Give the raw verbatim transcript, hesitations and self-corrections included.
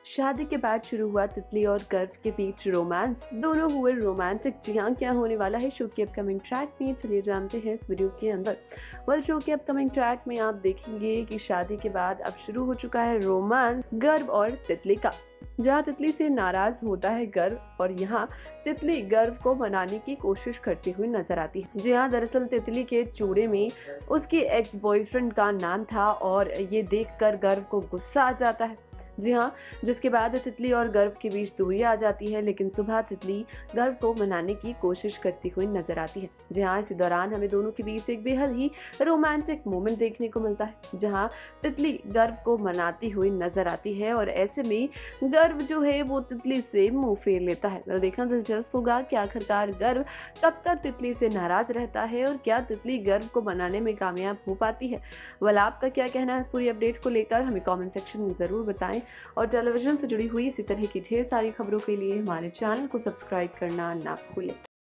शादी के बाद शुरू हुआ तितली और गर्व के बीच रोमांस। दोनों हुए रोमांटिक। जी हाँ, क्या होने वाला है शो के अपकमिंग ट्रैक में, चलिए जानते हैं इस वीडियो के अंदर। वेल, शो के अपकमिंग ट्रैक में आप देखेंगे कि शादी के बाद अब शुरू हो चुका है रोमांस गर्व और तितली का, जहाँ तितली से नाराज होता है गर्व और यहाँ तितली गर्व को मनाने की कोशिश करती हुई नजर आती है। जी हाँ, दरअसल तितली के चूड़े में उसके एक्स बॉयफ्रेंड का नाम था और ये देखकर गर्व को गुस्सा आ जाता है। जी हाँ, जिसके बाद तितली और गर्व के बीच दूरी आ जाती है, लेकिन सुबह तितली गर्व को मनाने की कोशिश करती हुई नजर आती है। जी हाँ, इसी दौरान हमें दोनों के बीच एक बेहद ही रोमांटिक मोमेंट देखने को मिलता है, जहाँ तितली गर्व को मनाती हुई नजर आती है और ऐसे में गर्व जो है वो तितली से मुंह फेर लेता है। तो देखना दिलचस्प होगा कि आखिरकार गर्व कब तक तितली से नाराज रहता है और क्या तितली गर्व को मनाने में कामयाब हो पाती है। वाल, आपका क्या कहना है इस पूरी अपडेट को लेकर, हमें कमेंट सेक्शन में जरूर बताएं और टेलीविजन से जुड़ी हुई इसी तरह की ढेर सारी खबरों के लिए हमारे चैनल को सब्सक्राइब करना ना भूलें।